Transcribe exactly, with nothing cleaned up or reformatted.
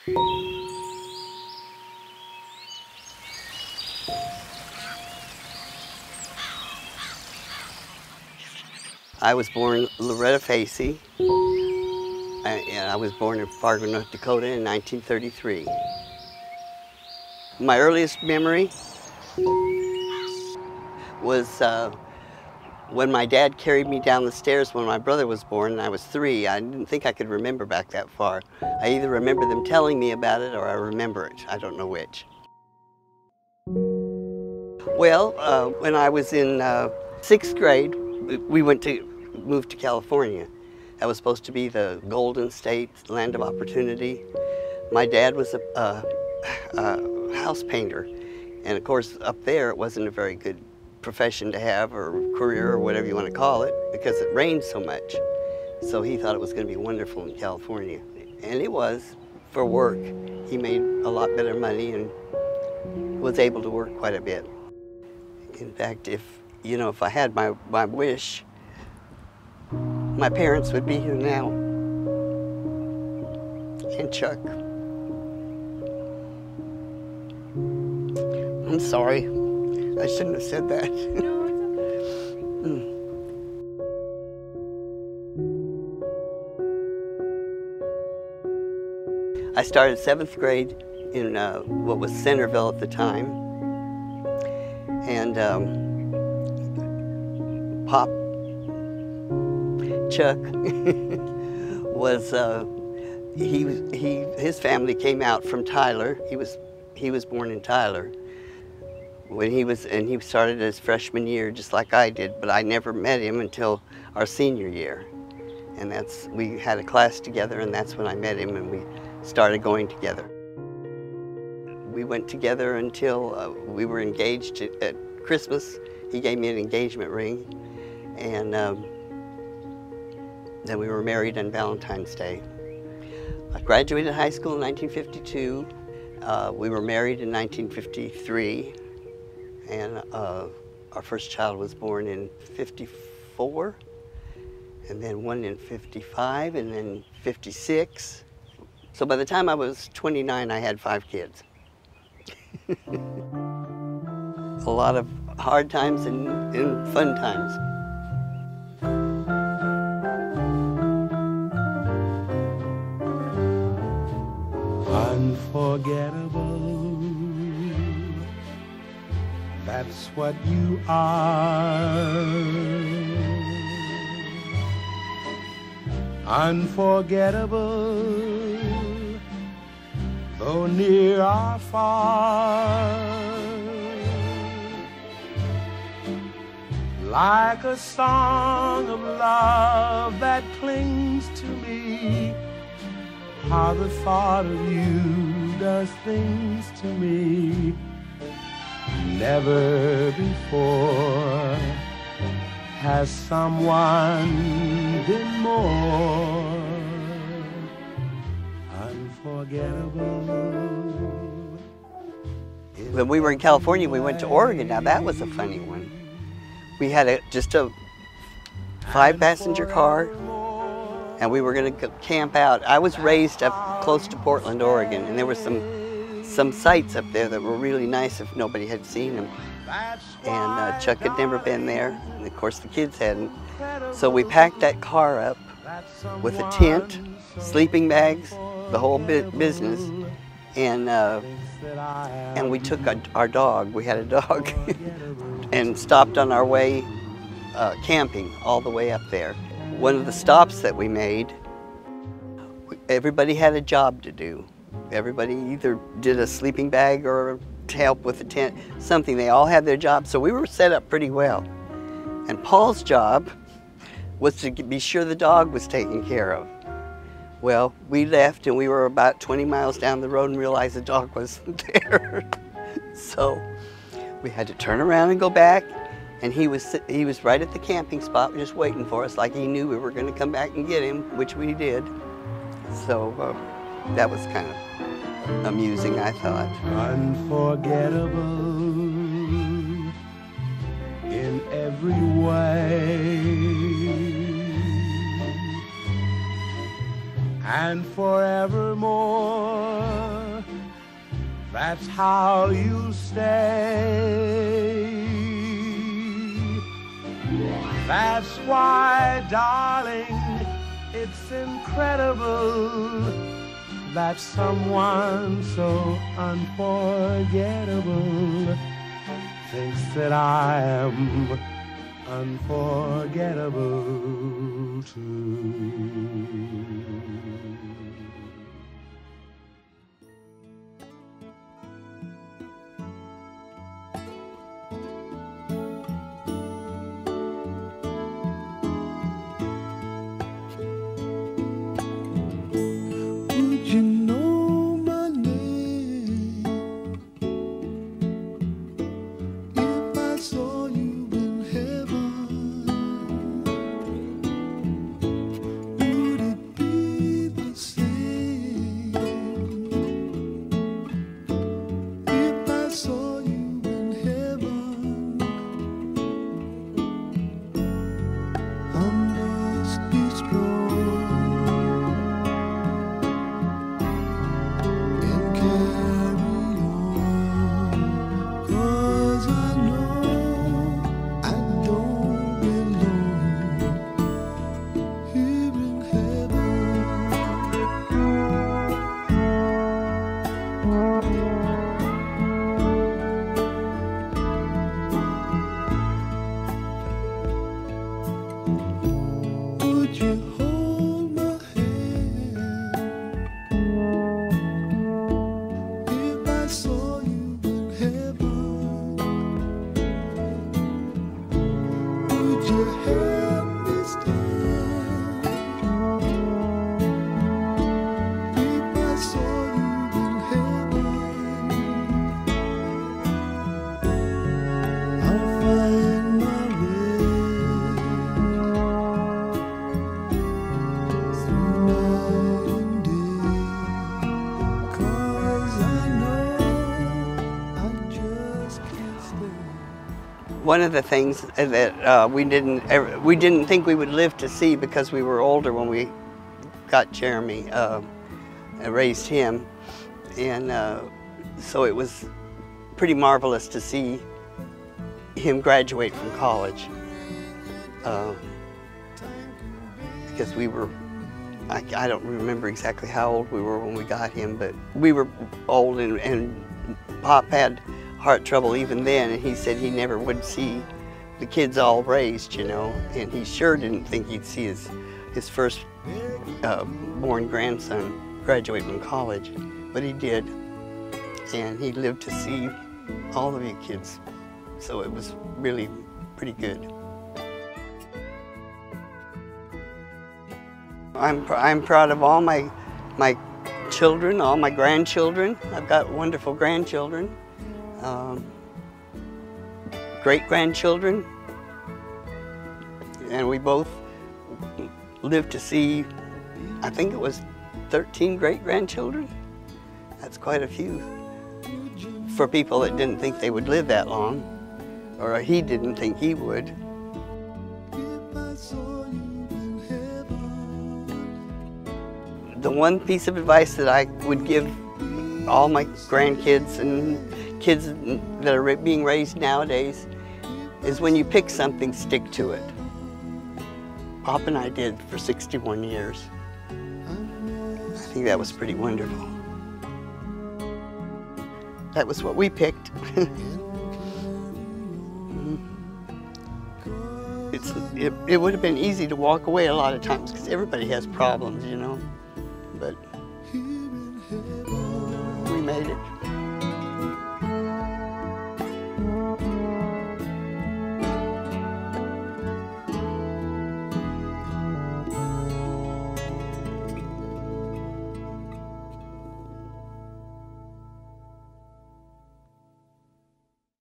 I was born Loretta Facey, and I was born in Fargo, North Dakota in nineteen thirty-three. My earliest memory was uh, when my dad carried me down the stairs when my brother was born and I was three. I didn't think I could remember back that far. I either remember them telling me about it or I remember it. I don't know which. Well, uh, when I was in uh, sixth grade, we went to moved to California. That was supposed to be the Golden State, land of opportunity. My dad was a, a, a house painter, and of course up there it wasn't a very good profession to have, or career, or whatever you want to call it, because it rained so much. So he thought it was going to be wonderful in California, and it was for work. He made a lot better money and was able to work quite a bit. In fact, if you know, if I had my my wish, my parents would be here now, and Chuck. I'm sorry. I shouldn't have said that. No, it's okay. I started seventh grade in uh, what was Centerville at the time, and um, Pop Chuck was uh, he he his family came out from Tyler. He was he was born in Tyler. When he was, and he started his freshman year just like I did, but I never met him until our senior year. And that's, we had a class together, and that's when I met him and we started going together. We went together until uh, we were engaged at, at Christmas. He gave me an engagement ring, and um, then we were married on Valentine's Day. I graduated high school in nineteen fifty-two. Uh, we were married in nineteen fifty-three. And uh, our first child was born in fifty-four, and then one in fifty-five, and then fifty-six. So by the time I was twenty-nine, I had five kids. A lot of hard times and, and fun times. Unforgettable. That's what you are. Unforgettable, though near or far. Like a song of love that clings to me. How the thought of you does things to me. Never before has someone been more unforgettable. When we were in California, we went to Oregon. Now that was a funny one. We had a, just a five-passenger car, and we were going to camp out. I was raised up close to Portland, Oregon, and there were some some sites up there that were really nice if nobody had seen them. And uh, Chuck had never been there, and of course the kids hadn't. So we packed that car up with a tent, sleeping bags, the whole business, and uh, and we took a, our dog, we had a dog, and stopped on our way uh, camping all the way up there. One of the stops that we made, everybody had a job to do. Everybody either did a sleeping bag or help with the tent, something. They all had their job, so we were set up pretty well. And Paul's job was to be sure the dog was taken care of. Well, we left and we were about twenty miles down the road and realized the dog wasn't there. So we had to turn around and go back, and he was, he was right at the camping spot just waiting for us, like he knew we were going to come back and get him, which we did. So uh, that was kind of amusing, I thought. Unforgettable in every way, and forevermore. That's how you'll stay. That's why, darling, it's incredible that someone so unforgettable thinks that I am unforgettable too. You know my name if I saw you in heaven. Would it be the same if I saw you in heaven? I must be strong. Would you hold my hand if I saw you in heaven? Would you help me stand if I saw you in heaven? I'll find my way through night and day, 'cause I know I just can't stay. One of the things that uh, we didn't ever, we didn't think we would live to see because we were older when we got Jeremy, uh, and raised him, and uh, so it was pretty marvelous to see him graduate from college, uh, because we were, I, I don't remember exactly how old we were when we got him, but we were old, and, and Pop had heart trouble even then, and he said he never would see the kids all raised, you know, and he sure didn't think he'd see his, his first uh, born grandson graduate from college, but he did, and he lived to see all of you kids, so it was really pretty good. I'm, pr I'm proud of all my, my children, all my grandchildren. I've got wonderful grandchildren, um, great-grandchildren, and we both lived to see, I think it was thirteen great-grandchildren. That's quite a few for people that didn't think they would live that long, or he didn't think he would. The one piece of advice that I would give all my grandkids and kids that are being raised nowadays is when you pick something, stick to it. Pop and I did for sixty-one years. I think that was pretty wonderful. That was what we picked. it's, it, it would have been easy to walk away a lot of times because everybody has problems, you know. But we made it.